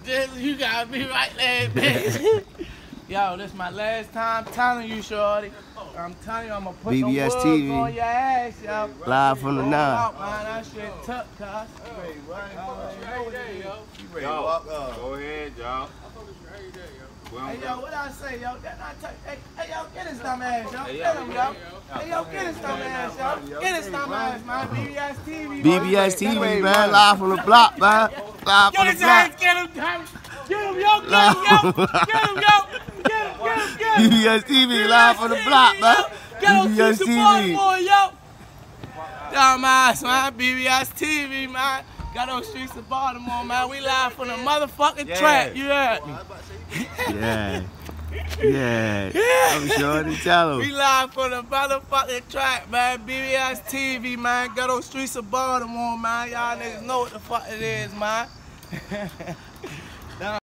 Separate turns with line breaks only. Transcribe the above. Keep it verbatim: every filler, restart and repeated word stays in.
Just, you gotta be right there, bitch. Yo, this my last time telling you, shorty. I'm telling you, I'm gonna put
B B S
the
T V.
on your ass, yo.
Live from the
Roll
nine.
out, man. That shit tough, cuz.
Yo, go ahead, y'all.
Hey, yo, what I say, yo? That not t hey, hey, yo, get his dumb ass, yo. Get him, yo. Hey, yo, get his dumb ass, yo. Get his dumb ass, man. B B S T V,
B B S T V, man. Live from the block, man. Live from
Get
the
his ass,
block.
get him, damn it. Get him, yo. Get him, yo. Get him, yo. Get him, get him, get him.
B B S T V, live from the block, man.
Get
B B S
him,
T V.
Baltimore, yo. Dumb ass, man. B B S T V, man. Got those streets of Baltimore, man. We live from the motherfucking
Yeah.
track. You heard me?
Yeah. Yeah. I'm sure to tell
We
him.
live for the motherfucking track, man. B B S T V, man. Got those streets of Baltimore, man. Y'all niggas know what the fuck it is, man.